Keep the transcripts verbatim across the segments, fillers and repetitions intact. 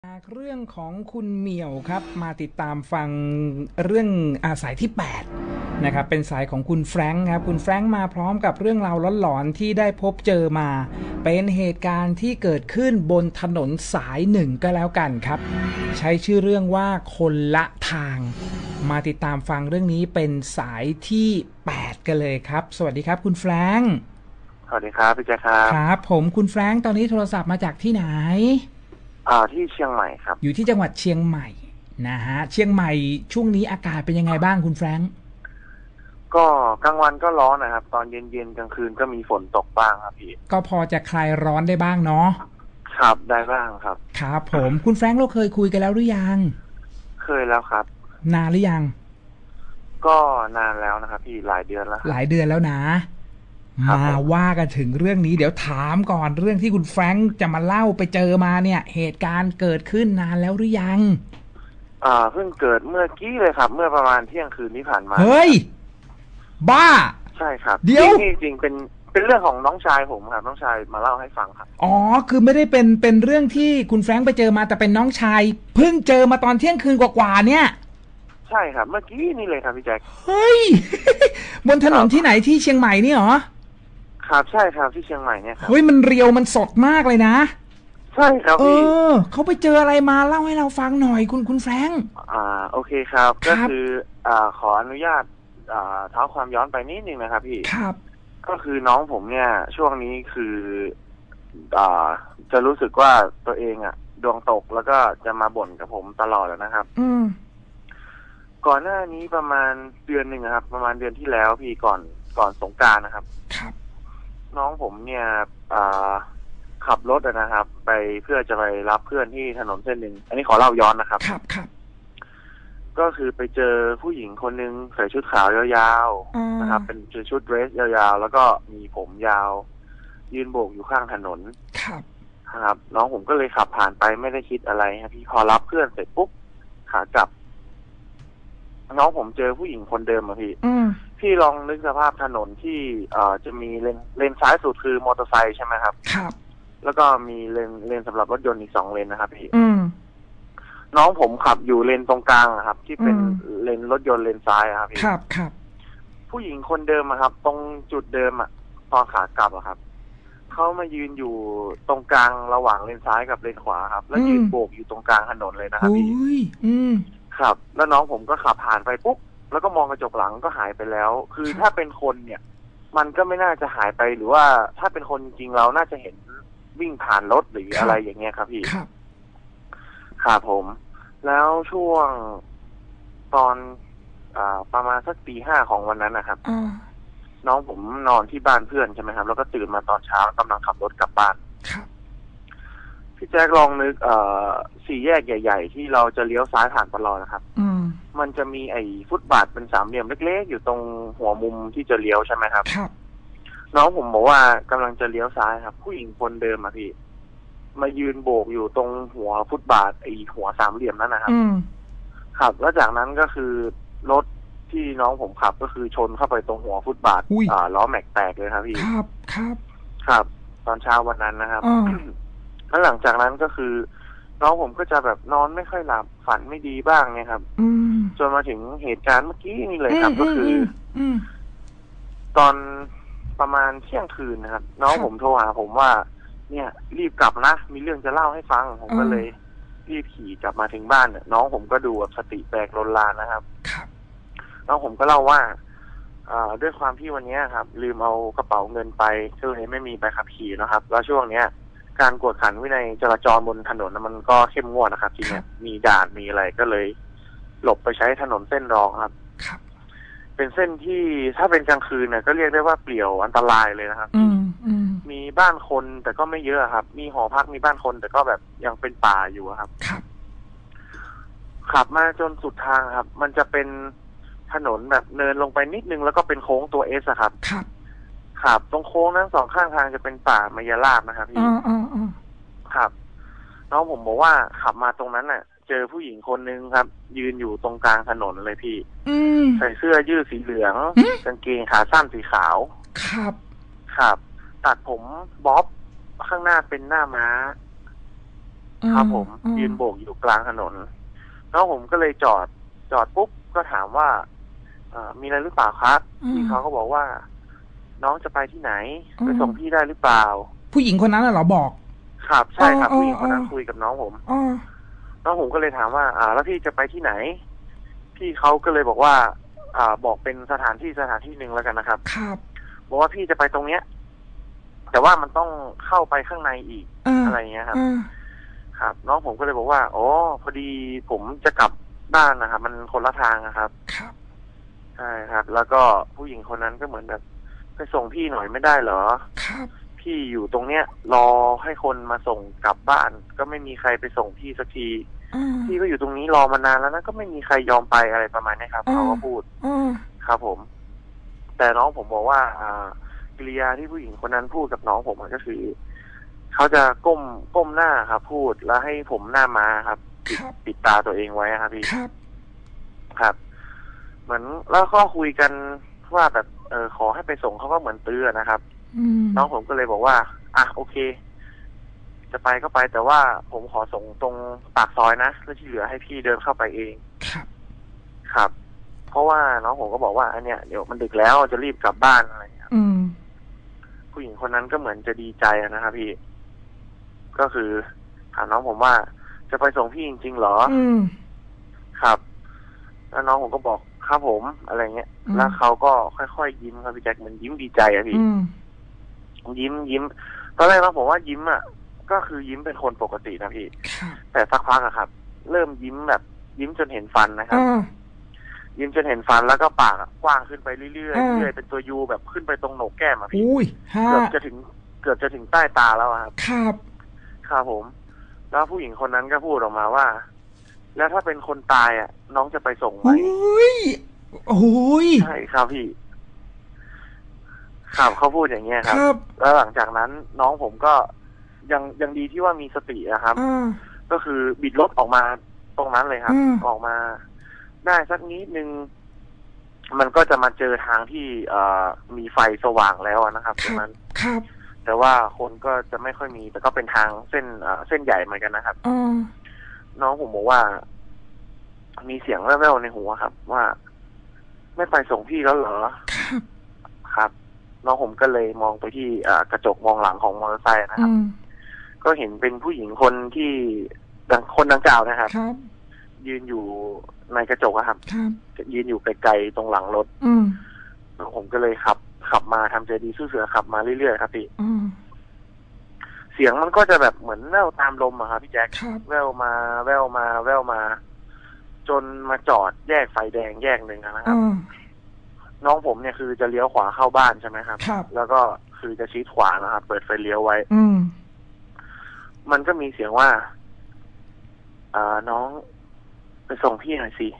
จากเรื่องของคุณเหมียวครับมาติดตามฟังเรื่องอาสายที่แปดนะครับเป็นสายของคุณแฟรงค์ครับคุณแฟรงค์มาพร้อมกับเรื่องราวหลอนๆที่ได้พบเจอมาเป็นเหตุการณ์ที่เกิดขึ้นบนถนนสายหนึ่งก็แล้วกันครับใช้ชื่อเรื่องว่าคนละทางมาติดตามฟังเรื่องนี้เป็นสายที่แปดกันเลยครับสวัสดีครับคุณแฟรงค์สวัสดีครับพี่แจ๊คครับครับผมคุณแฟรงค์ตอนนี้โทรศัพท์มาจากที่ไหนอ่าที่เชียงใหม่ครับอยู่ที่จังหวัดเชียงใหม่นะฮะเชียงใหม่ช่วงนี้อากาศเป็นยังไงบ้างคุณแฟรงค์ก็กลางวันก็ร้อนนะครับตอนเย็นๆกลางคืนก็มีฝนตกบ้างครับพี่ก็พอจะคลายร้อนได้บ้างเนาะครับได้บ้างครับครับผมคุณแฟรงค์เราเคยคุยกันแล้วหรือยังเคยแล้วครับนานหรือยังก็นานแล้วนะครับพี่หลายเดือนแล้วหลายเดือนแล้วนะมาว่ากันถึงเรื่องนี้เดี๋ยวถามก่อนเรื่องที่คุณแฟรงค์จะมาเล่าไปเจอมาเนี่ยเหตุการณ์เกิดขึ้นนานแล้วหรือยังอ่าเพิ่งเกิดเมื่อกี้เลยครับเมื่อประมาณเที่ยงคืนที่ผ่านมาเฮ้ยบ้าใช่ครับเดี๋ยวจริงๆเป็นเป็นเรื่องของน้องชายผมครับน้องชายมาเล่าให้ฟังครับอ๋อคือไม่ได้เป็นเป็นเรื่องที่คุณแฟรงค์ไปเจอมาแต่เป็นน้องชายเพิ่งเจอมาตอนเที่ยงคืนกว่าๆเนี่ยใช่ครับเมื่อกี้นี่เลยครับพี่แจ็คเฮ้ย บนถนนที่ไหนที่เชียงใหม่นี่เหรอครับใช่ครับที่เชียงใหม่เนี่ยครับเฮ้ยมันเรียวมันสดมากเลยนะใช่ครับเอพี่อเขาไปเจออะไรมาเล่าให้เราฟังหน่อยคุณคุณแฟรงค์อ่าโอเคครับก็คืออ่าขออนุญาตอ่าเท้าความย้อนไปนิดนึงนะครับพี่ครับก็คือน้องผมเนี่ยช่วงนี้คืออ่าจะรู้สึกว่าตัวเองอ่ะดวงตกแล้วก็จะมาบ่นกับผมตลอดแล้วนะครับอืมก่อนหน้านี้ประมาณเดือนหนึ่งครับประมาณเดือนที่แล้วพี่ก่อนก่อนสงกรานต์นะครับครับน้องผมเนี่ยอ่าขับรถนะครับไปเพื่อจะไปรับเพื่อนที่ถนนเส้นหนึ่งอันนี้ขอเล่าย้อนนะครับครับครับก็คือไปเจอผู้หญิงคนนึงใส่ชุดขาวยาวๆนะครับเป็นชุดเดรสยาวๆแล้วก็มีผมยาวยืนโบกอยู่ข้างถนนครับครับน้องผมก็เลยขับผ่านไปไม่ได้คิดอะไรครับพี่พอรับเพื่อนเสร็จปุ๊บขากลับน้องผมเจอผู้หญิงคนเดิมอะพี่พี่ลองนึกสภาพถนนที่เอ่อจะมีเลนเลนซ้ายสุดคือมอเตอร์ไซค์ใช่ไหมครับครับแล้วก็มีเลนเลนสำหรับรถยนต์อีกสองเลนนะครับพี่อืมน้องผมขับอยู่เลนตรงกลางครับที่เป็นเลนรถยนต์เลนซ้ายครับพี่ครับครับผู้หญิงคนเดิมอะครับตรงจุดเดิมอะตอนขากลับอะครับเขามายืนอยู่ตรงกลางระหว่างเลนซ้ายกับเลนขวาครับแล้วยืนโบกอยู่ตรงกลางถนนเลยนะครับพี่อืมครับแล้วน้องผมก็ขับผ่านไปปุ๊บแล้วก็มองกระจกหลังก็หายไปแล้วคือถ้าเป็นคนเนี่ยมันก็ไม่น่าจะหายไปหรือว่าถ้าเป็นคนจริงเราน่าจะเห็นวิ่งผ่านรถหรืออะไรอย่างเงี้ยครับพี่ครับครับผมแล้วช่วงตอนอ่าประมาณสักตีห้าของวันนั้นนะครับน้องผมนอนที่บ้านเพื่อนใช่ไหมครับแล้วก็ตื่นมาตอนเช้ากำลังขับรถกลับบ้านครับพี่แจ๊คลองนึกเอ่อสี่แยกใหญ่ๆที่เราจะเลี้ยวซ้ายผ่านตลอดนะครับมันจะมีไอ้ฟุตบาทเป็นสามเหลี่ยมเล็กๆอยู่ตรงหัวมุมที่จะเลี้ยวใช่ไหมครับครับน้องผมบอกว่ากำลังจะเลี้ยวซ้ายครับผู้หญิงคนเดิมอะพี่มายืนโบกอยู่ตรงหัวฟุตบาทไอ้หัวสามเหลี่ยมนั่นนะครับครับแล้วจากนั้นก็คือรถที่น้องผมขับก็คือชนเข้าไปตรงหัวฟุตบาทอ่าล้อแม็กแตกเลยครับพี่ครับครับครับตอนเช้าวันนั้นนะครับแล้วหลังจากนั้นก็คือน้องผมก็จะแบบนอนไม่ค่อยหลับฝันไม่ดีบ้างเนี่ยครับจนมาถึงเหตุการณ์เมื่อกี้นี่เลยครับก็คือตอนประมาณเที่ยงคืนนะครับน้องผมโทรหาผมว่าเนี่ยรีบกลับนะมีเรื่องจะเล่าให้ฟังผมก็เลยรีบขี่กลับมาถึงบ้านเนี่ยน้องผมก็ดูแบบสติแตกลนลานนะครับน้องผมก็เล่าว่าด้วยความที่วันนี้ครับลืมเอากระเป๋าเงินไปก็เลยไม่มีใบขับขี่นะครับแล้วช่วงเนี้ยการกวดขันวินัยจราจรบนถนนมันก็เข้มงวดนะครับทีเนี้ยมีด่านมีอะไรก็เลยหลบไปใช้ถนนเส้นรองครับเป็นเส้นที่ถ้าเป็นกลางคืนเนี่ยก็เรียกได้ว่าเปลี่ยวอันตรายเลยนะครับมีบ้านคนแต่ก็ไม่เยอะครับมีหอพักมีบ้านคนแต่ก็แบบยังเป็นป่าอยู่ครับขับมาจนสุดทางครับมันจะเป็นถนนแบบเนินลงไปนิดนึงแล้วก็เป็นโค้งตัวเอสครับครับตรงโค้งนั้นสองข้างทางจะเป็นป่ามายาลาบนะครับพี่ครับน้องผมบอกว่าขับมาตรงนั้นน่ะเจอผู้หญิงคนนึงครับยืนอยู่ตรงกลางถนนเลยพี่ใส่เสื้อยืดสีเหลืองกางเกงขาสั้นสีขาวครับครับตัดผมบ๊อบข้างหน้าเป็นหน้าม้าครับผมยืนโบกอยู่กลางถนนน้องผมก็เลยจอดจอดปุ๊บก็ถามว่ามีอะไรหรือเปล่าครับพี่เขาก็บอกว่าน้องจะไปที่ไหนไปส่งพี่ได้หรือเปล่าผู้หญิงคนนั้นเหรอบอกครับใช่ครับผู้หญิงคนนั้นคุยกับน้องผมน้องผมก็เลยถามว่าอ่าแล้วพี่จะไปที่ไหนพี่เขาก็เลยบอกว่าอ่าบอกเป็นสถานที่สถานที่หนึ่งแล้วกันนะครับครับบอกว่าพี่จะไปตรงเนี้ยแต่ว่ามันต้องเข้าไปข้างในอีกอะไรเงี้ยครับครับน้องผมก็เลยบอกว่าอ๋อพอดีผมจะกลับบ้านนะครับมันคนละทางนะครับครับใช่ครับแล้วก็ผู้หญิงคนนั้นก็เหมือนแบบไปส่งพี่หน่อยไม่ได้เหรอครับพี่อยู่ตรงเนี้ยรอให้คนมาส่งกลับบ้านก็ไม่มีใครไปส่งพี่สักทีพี่ก็อยู่ตรงนี้รอมานานแล้วนะก็ไม่มีใครยอมไปอะไรประมาณนี้ครับเขาก็พูดครับผมแต่น้องผมบอกว่าอ่ากิริยาที่ผู้หญิงคนนั้นพูดกับน้องผมก็คือเขาจะก้มก้มหน้าครับพูดแล้วให้ผมหน้ามาครับปิดปิดตาตัวเองไว้ครับพี่ครับครับเหมือนแล้วก็คุยกันว่าแบบเออขอให้ไปส่งเขาก็เหมือนตื้อนะครับน้องผมก็เลยบอกว่าอ่ะโอเคจะไปก็ไปแต่ว่าผมขอส่งตรงปากซอยนะแล้วที่เหลือให้พี่เดินเข้าไปเองครับครับเพราะว่าน้องผมก็บอกว่าอันเนี้ยเดี๋ยวมันดึกแล้วจะรีบกลับบ้านอะไรอย่างเงี้ยผู้หญิงคนนั้นก็เหมือนจะดีใจนะครับพี่ก็คือถามน้องผมว่าจะไปส่งพี่จริงๆเหรอครับแล้วน้องผมก็บอกครับผมอะไรเงี้ยแล้วเขาก็ค่อยๆยิ้มครับพี่แจ็คเหมือนยิ้มดีใจอะพี่ยิ้มยิ้มตอนแรกน้องผมว่ายิ้มอะก็คือยิ้มเป็นคนปกตินะพี่แต่สักพักอะครับเริ่มยิ้มแบบยิ้มจนเห็นฟันนะครับยิ้มจนเห็นฟันแล้วก็ปากกว้างขึ้นไปเรื่อยๆเรื่อยๆเป็นตัวยูแบบขึ้นไปตรงโหนกแก้มอะพี่เกือบจะถึงเกือบจะถึงใต้ตาแล้วครับครับครับผมแล้วผู้หญิงคนนั้นก็พูดออกมาว่าแล้วถ้าเป็นคนตายอ่ะน้องจะไปส่งไหมโอ้ยโอ้ยใช่ครับพี่ครับเขาพูดอย่างเงี้ยครับแล้วหลังจากนั้นน้องผมก็ยังยังดีที่ว่ามีสตินะครับก็คือบิดรถออกมาตรงนั้นเลยครับออกมาได้สักนิดนึงมันก็จะมาเจอทางที่เอ่อมีไฟสว่างแล้วนะครับตรงนั้นครับแต่ว่าคนก็จะไม่ค่อยมีแต่ก็เป็นทางเส้นเอ่อเส้นใหญ่เหมือนกันนะครับน้องผมบอกว่ามีเสียงแว่วๆในหัวครับว่าไม่ไปส่งพี่แล้วเหรอครับน้องผมก็เลยมองไปที่กระจกมองหลังของมอเตอร์ไซค์นะครับก็เห็นเป็นผู้หญิงคนที่คนดังกล่าวนะครับยืนอยู่ในกระจกครับยืนอยู่ไกลๆตรงหลังรถน้องผมก็เลยขับขับมาทำใจดีสู้เสือขับมาเรื่อยๆครับพี่เสียงมันก็จะแบบเหมือนแว่วตามลมอะครับพี่แจ๊คแว่วมาแว่วมาแว่วมาจนมาจอดแยกไฟแดงแยกหนึ่งนะครับน้องผมเนี่ยคือจะเลี้ยวขวาเข้าบ้านใช่ไหมครับแล้วก็คือจะชิดขวานะครับเปิดไฟเลี้ยวไว้มันก็มีเสียงว่าอ่าน้องไปส่งพี่หน่อยสิ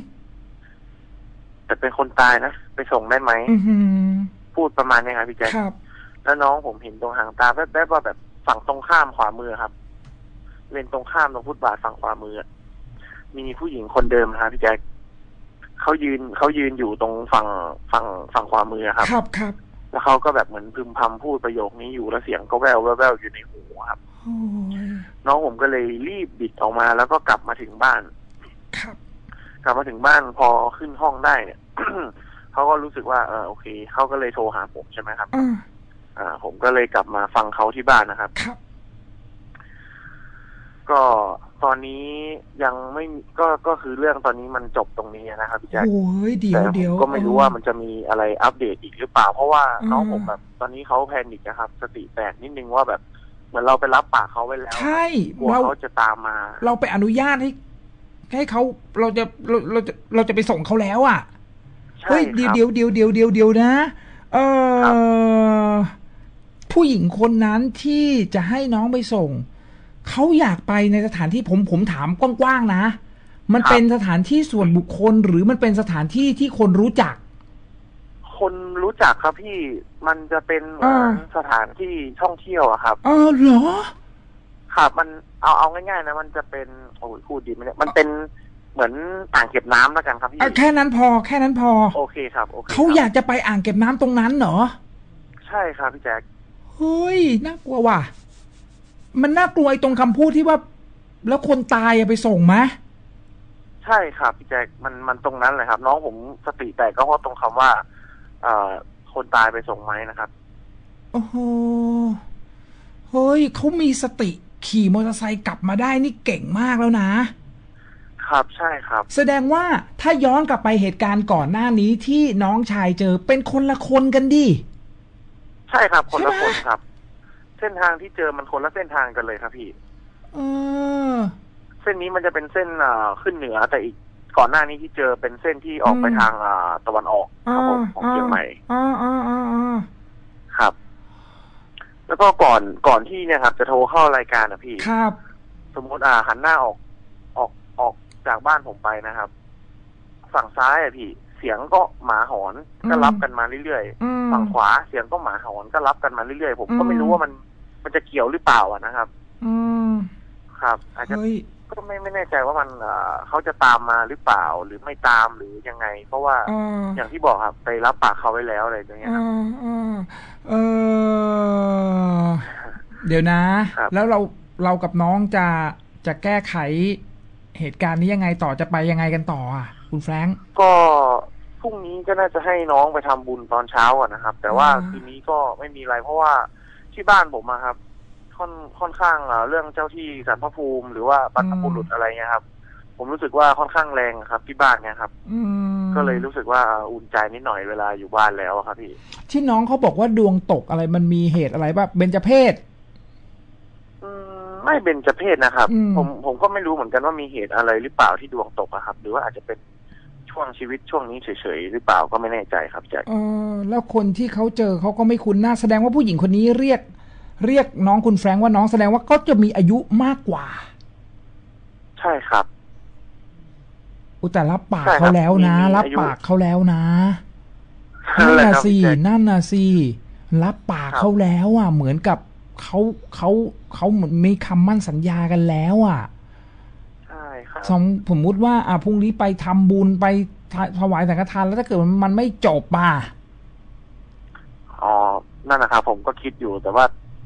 แต่เป็นคนตายนะไปส่งได้ไหมพูดประมาณนี้ครับพี่แจ๊คแล้วน้องผมเห็นตรงหางตาแวบๆว่าแบบฝั่งตรงข้ามขวามือครับเลนตรงข้ามตรงฟุตบาทฝั่งขวามือมีผู้หญิงคนเดิมครับพี่แจ๊คเขายืนเขายืนอยู่ตรงฝั่งฝั่งฝั่งขวามือครับครับครับแล้วเขาก็แบบเหมือนพึมพำพูดประโยคนี้อยู่แล้วเสียงก็แววแววอยู่ในหูครับน้องผมก็เลยรีบบิดออกมาแล้วก็กลับมาถึงบ้านครับกลับมาถึงบ้านพอขึ้นห้องได้เนี่ย เขาก็รู้สึกว่าเออโอเคเขาก็เลยโทรหาผมใช่ไหมครับอ่าผมก็เลยกลับมาฟังเขาที่บ้านนะครับครับก็ตอนนี้ยังไม่ก็ก็คือเรื่องตอนนี้มันจบตรงนี้นะครับพี่แจ๊คโอ้ยเดี๋ยวเดี๋ยวก็ไม่รู้ว่ามันจะมีอะไรอัปเดตอีกหรือเปล่าเพราะว่าน้องผมแบบตอนนี้เขาแพนิคนะครับสติแตกนิดนึงว่าแบบเหมือนเราไปรับปากเขาไว้แล้วใช่กลัวเขาจะตามมาเราไปอนุญาตให้ให้เขาเราจะเราเราจะเราจะไปส่งเขาแล้วอ่ะเฮ้ยเดี๋ยวเดี๋ยวเดี๋ยวเดี๋ยวเดี๋ยวเดี๋ยวนะเออผู้หญิงคนนั้นที่จะให้น้องไปส่งเขาอยากไปในสถานที่ผมผมถามกว้างๆนะมันเป็นสถานที่ส่วนบุคคลหรือมันเป็นสถานที่ที่คนรู้จักคนรู้จักครับพี่มันจะเป็นสถานที่ท่องเที่ยวอะครับเออเหรอครับมันเอาเอาง่ายๆนะมันจะเป็นโอ้ยพูดดีไหมเนี่ยมันเป็นเหมือนอ่างเก็บน้ำแล้วกันครับพี่แค่นั้นพอแค่นั้นพอโอเคครับโอเคเขาอยากจะไปอ่างเก็บน้ำตรงนั้นเหรอใช่ครับพี่แจ๊คเฮ้ยน่ากลัวว่ะมันน่ากลัวไอ้ตรงคำพูดที่ว่าแล้วคนตายไปส่งไหมใช่ครับพี่แจ๊คมันมันตรงนั้นเลยครับน้องผมสติแตกก็เพราะตรงคำว่าเอ่อคนตายไปส่งไหมนะครับโอ้โหเฮ้ยเขามีสติขี่มอเตอร์ไซค์กลับมาได้นี่เก่งมากแล้วนะครับใช่ครับแสดงว่าถ้าย้อนกลับไปเหตุการณ์ก่อนหน้านี้ที่น้องชายเจอเป็นคนละคนกันดิใช่ครับคนละคนครับเส้นทางที่เจอมันคนละเส้นทางกันเลยครับพี่เออเส้นนี้มันจะเป็นเส้นอ่าขึ้นเหนือแต่อีกก่อนหน้านี้ที่เจอเป็นเส้นที่ออกไปทางอ่าตะวันออกครับผมของเชียงใหม่อ๋ออ๋ออ๋อครับแล้วก็ก่อนก่อนที่เนี่ยครับจะโทรเข้ารายการนะพี่ครับสมมติอ่าหันหน้าออกออกออกจากบ้านผมไปนะครับฝั่งซ้ายอะพี่เสียงก็หมาหอนก็รับกันมาเรื่อยๆฝั่งขวาเสียงก็หมาหอนก็รับกันมาเรื่อยๆผมก็ไม่รู้ว่ามันมันจะเกี่ยวหรือเปล่าอะนะครับอืมครับอาจจะก็ไม่ไม่แน่ใจว่ามันเขาจะตามมาหรือเปล่าหรือไม่ตามหรือยังไงเพราะว่าอย่างที่บอกครับไปรับปากเขาไว้แล้วอะไรอย่างเงี้ยครับเออเดี๋ยวนะแล้วเราเรากับน้องจะจะแก้ไขเหตุการณ์นี้ยังไงต่อจะไปยังไงกันต่ออ่ะคุณแฟรงค์ก็พรุ่งนี้ก็น่าจะให้น้องไปทำบุญตอนเช้าอ่ะนะครับแต่ว่าคืนนี้ก็ไม่มีอะไรเพราะว่าที่บ้านผมอะครับค่อนค่อนข้างเรื่องเจ้าที่ศาลพระภูมิหรือว่าบรรพบุรุษอะไรเงี้ยครับผมรู้สึกว่าค่อนข้างแรงครับที่บ้านเนี่ยครับก็เลยรู้สึกว่าอุ่นใจนิดหน่อยเวลาอยู่บ้านแล้วครับพี่ที่น้องเขาบอกว่าดวงตกอะไรมันมีเหตุอะไรบ้างเบญจเพศไม่เบญจเพศนะครับผมผมก็ไม่รู้เหมือนกันว่ามีเหตุอะไรหรือเปล่าที่ดวงตกอะครับหรือว่าอาจจะเป็นช่วงชีวิตช่วงนี้เฉยๆหรือเปล่าก็ไม่แน่ใจครับแจ็คเออแล้วคนที่เขาเจอเขาก็ไม่คุ้นหน้าแสดงว่าผู้หญิงคนนี้เรียกเรียกน้องคุณแฟรงค์ว่าน้องแสดงว่าก็จะมีอายุมากกว่าใช่ครับอุแต่รับปากเขาแล้วนะรับปากเขาแล้วนะนั่นน่ะสินั่นน่ะสิรับปากเขาแล้วอ่ะเหมือนกับเขาเขาเขาเหมือนมีคำมั่นสัญญากันแล้วอ่ะใช่ครับสมสมมุติว่าอ่ะพรุ่งนี้ไปทำบุญไปถวายสังฆทานแล้วถ้าเกิดมันไม่จบป่ะอ๋อนั่นนะครับผมก็คิดอยู่แต่ว่า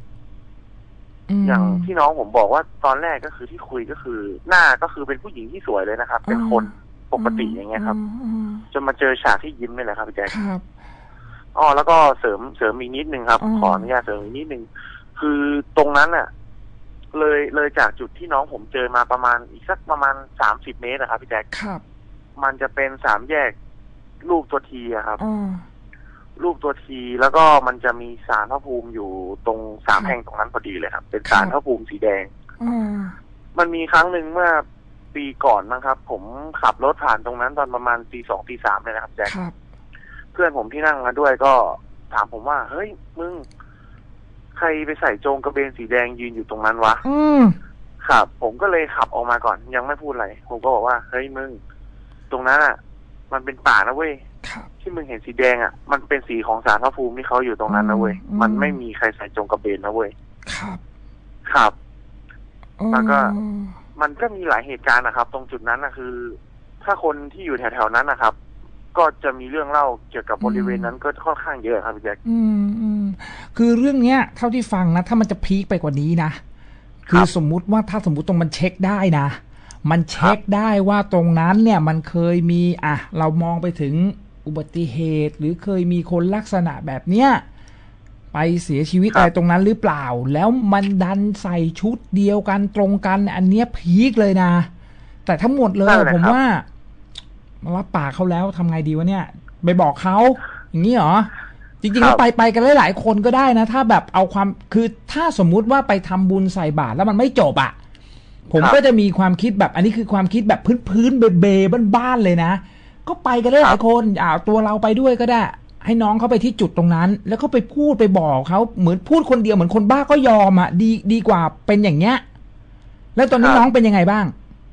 อย่างที่น้องผมบอกว่าตอนแรกก็คือที่คุยก็คือหน้าก็คือเป็นผู้หญิงที่สวยเลยนะครับเป็นคนปกติอย่างเงี้ยครับจนมาเจอฉากที่ยิ้มนี่แหละครับพี่แจ๊คครับอ๋อแล้วก็เสริมเสริมอีกนิดนึงครับขออนุญาตเสริมอีกนิดนึงคือตรงนั้นอ่ะเลยเลยจากจุดที่น้องผมเจอมาประมาณอีกสักประมาณสามสิบเมตรนะครับพี่แจ๊คครับมันจะเป็นสามแยกลูกตัวทีอะครับรูปตัวทีแล้วก็มันจะมีศาลพระภูมิอยู่ตรงสามแห่งตรงนั้นพอดีเลยครับเป็นศาลพระภูมิสีแดงมันมีครั้งหนึ่งเมื่อปีก่อนนะครับผมขับรถผ่านตรงนั้นตอนประมาณตีสองตีสามเลยนะครับแจ็คเพื่อนผมที่นั่งมาด้วยก็ถามผมว่าเฮ้ยมึงใครไปใส่โจงกระเบนสีแดงยืนอยู่ตรงนั้นวะครับผมก็เลยขับออกมาก่อนยังไม่พูดอะไรผมก็บอกว่าเฮ้ยมึงตรงนั้นอ่ะมันเป็นป่านะเว้ยที่มึงเห็นสีแดงอ่ะมันเป็นสีของศาลพระภูมิที่เขาอยู่ตรงนั้นนะเว้ยมันไม่มีใครใส่จงกระเบนนะเว้ยครับครับแล้วก็มันก็มีหลายเหตุการณ์นะครับตรงจุดนั้นนะคือถ้าคนที่อยู่แถวๆนั้นนะครับก็จะมีเรื่องเล่าเกี่ยวกับบริเวณนั้นก็ค่อนข้างเยอะครับพี่แจ๊คอืมอืมคือเรื่องเนี้ยเท่าที่ฟังนะถ้ามันจะพีคไปกว่านี้นะคือสมมุติว่าถ้าสมมุติตรงมันเช็คได้นะมันเช็คได้ว่าตรงนั้นเนี่ยมันเคยมีอ่ะเรามองไปถึงอุบัติเหตุหรือเคยมีคนลักษณะแบบเนี้ยไปเสียชีวิตอะไรตรงนั้นหรือเปล่าแล้วมันดันใส่ชุดเดียวกันตรงกันอันเนี้ยพีคเลยนะแต่ทั้งหมดเลยผมว่ามารับปากเขาแล้วทำไงดีวะเนี่ยไปบอกเขาอย่างนี้เหรอจริงๆแล้วไปไปกันหลายๆคนก็ได้นะถ้าแบบเอาความคือถ้าสมมุติว่าไปทำบุญใส่บาตรแล้วมันไม่จบอ่ะผมก็จะมีความคิดแบบอันนี้คือความคิดแบบพื้นๆเบๆบ้านๆเลยนะก็ไปกันได้หลายคนอ่าตัวเราไปด้วยก็ได้ให้น้องเขาไปที่จุดตรงนั้นแล้วก็ไปพูดไปบอกเขาเหมือนพูดคนเดียวเหมือนคนบ้าก็ยอมอ่ะดีดีกว่าเป็นอย่างเงี้ยแล้วตอนนี้น้องเป็นยังไงบ้าง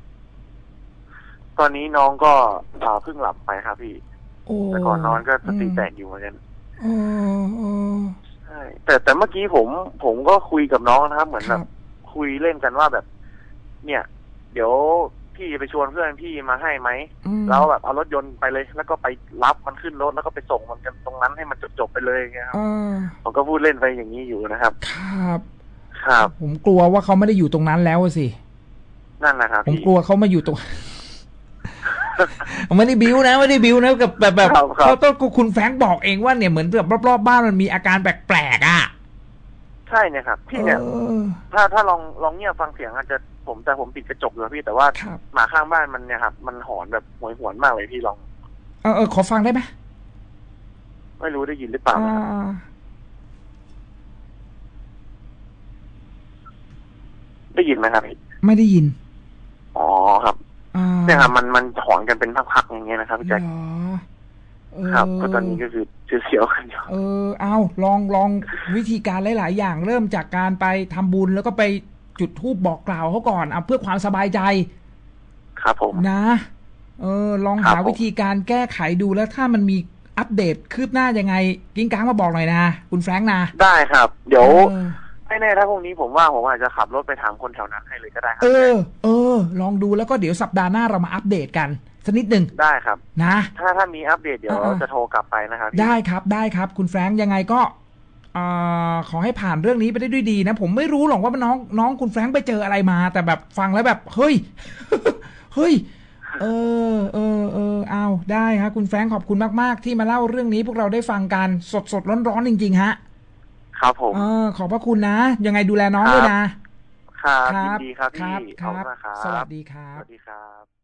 ตอนนี้น้องก็เพิ่งหลับไปครับพี่แต่ก่อนนอนก็สติแตกอยู่เหมือนกันใช่แต่แต่เมื่อกี้ผมผมก็คุยกับน้องนะครับเหมือนแบบคุยเล่นกันว่าแบบเนี่ยเดี๋ยวพี่ไปชวนเพื่อนพี่มาให้ไหมแล้วแบบเอารถยนต์ไปเลยแล้วก็ไปรับมันขึ้นรถแล้วก็ไปส่งมันกันตรงนั้นให้มันจบๆไปเลยไงครับผมก็พูดเล่นไปอย่างนี้อยู่นะครับครับครับผมกลัวว่าเขาไม่ได้อยู่ตรงนั้นแล้วสินั่นแหละครับผมกลัวเขามาอยู่ตรงไม่ได้บิ้วนะไม่ได้บิ้วนะกับแบบแบบเขาต้องคุณแฟรงค์บอกเองว่าเนี่ยเหมือนแบบรอบๆบ้านมันมีอาการแปลกๆอ่ะใช่เนี่ยครับพี่เนี่ยถ้าถ้าลองลองเงียบฟังเสียงอาจจะผมแต่ผมปิดกระจกอยู่พี่แต่ว่าหมาข้างบ้านมันเนี่ยครับมันหอนแบบหวยหวนมากเลยพี่ลองเออเออขอฟังได้ไหมไม่รู้ได้ยินหรือเปล่าได้ยินไหมครับพี่ไม่ได้ยินอ๋อครับเนี่ยครับมันมันหอนกันเป็นพักๆอย่างเงี้ยนะครับพี่แจ็คครับก็ตอนนี้ก็คือเสียวๆกันอยู่เออเอาลองลองวิธีการหลายๆอย่างเริ่มจากการไปทำบุญแล้วก็ไปจุดธูปบอกกล่าวเขาก่อนเอาเพื่อความสบายใจครับผมนะเออลองหาวิธีการแก้ไขดูแล้วถ้ามันมีอัปเดตคืบหน้ายังไงกิ้งก้างมาบอกหน่อยนะคุณแฟรงค์นะได้ครับเดี๋ยวไม่แน่ถ้าพรุ่งนี้ผมว่าผมอาจจะขับรถไปถามคนแถวนั้นให้เลยก็ได้ครับเออเออลองดูแล้วก็เดี๋ยวสัปดาห์หน้าเรามาอัปเดตกันสักนิดหนึ่งได้ครับนะถ้าถ้ามีอัปเดตเดี๋ยวจะโทรกลับไปนะครับได้ครับได้ครับคุณแฟรงค์ยังไงก็ขอให้ผ่านเรื่องนี้ไปได้ด้วยดีนะผมไม่รู้หรอกว่าน้องน้องคุณแฟรงค์ไปเจออะไรมาแต่แบบฟังแล้วแบบเฮ้ยเฮ้ยเออเออเออเอาได้ครับคุณแฟรงค์ขอบคุณมากๆที่มาเล่าเรื่องนี้พวกเราได้ฟังกันสดสดร้อนๆจริงๆฮะครับผมเออขอบพระคุณนะยังไงดูแลน้องด้วยนะครับยินดีครับพี่ขอบคุณครับสวัสดีครับสวัสดีครับ